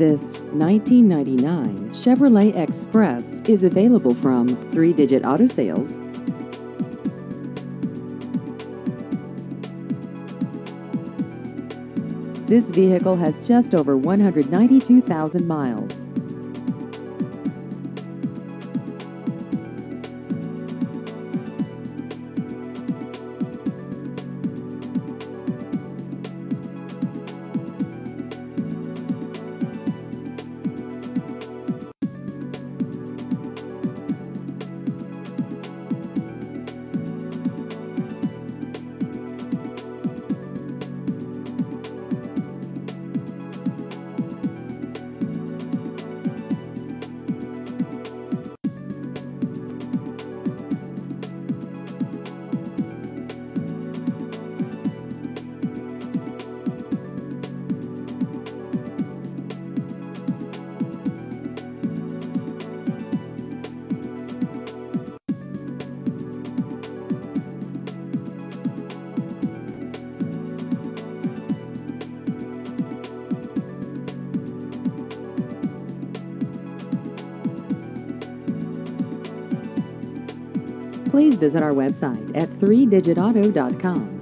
This 1999 Chevrolet Express is available from 3-Digit Auto Sales. This vehicle has just over 192,000 miles. Please visit our website at 3digitauto.com.